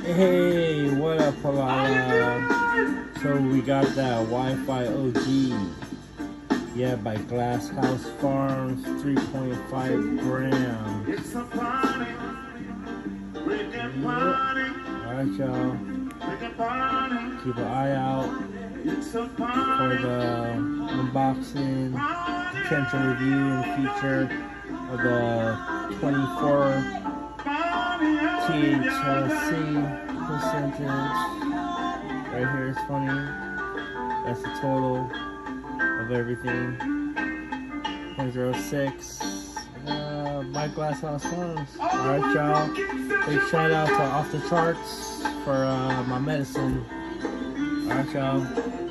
Hey, what up, Palala? So we got that Wi-Fi OG. Yeah, by Glass House Farms, 3.5 grams. It's a party. We can party. Alright, y'all. We can party. Keep an eye out It's a for party. the unboxing, potential review in the future of the 24 THC percentage. Right here is funny. That's the total of everything. 0.06. My Glass House Farms. Alright, y'all. Big shout out to Off the Charts for my medicine. Alright, y'all.